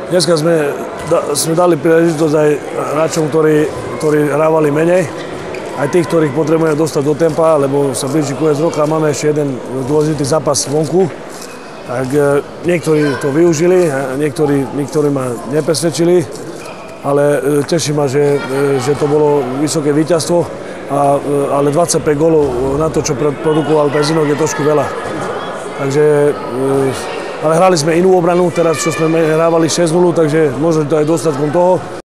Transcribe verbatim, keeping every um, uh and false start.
Dneska sme, da, sme dali príležitosť aj hráčom, ktorí, ktorí hrávali menej. Aj tých, ktorých potrebujeme dostať do tempa, lebo sa blíži koniec roka a máme ešte jeden dôležitý zápas vonku. Tak e, niektorí to využili, a niektorí, niektorí ma nepresvedčili, ale e, teší ma, že, e, že to bolo vysoké víťazstvo, a, e, ale dvadsaťpäť gólov na to, čo produkoval Pezinok, je trošku veľa. Takže, e, ale hrali sme inú obranu, teraz čo sme hrávali šesť nula, takže možno to aj dostatkom toho.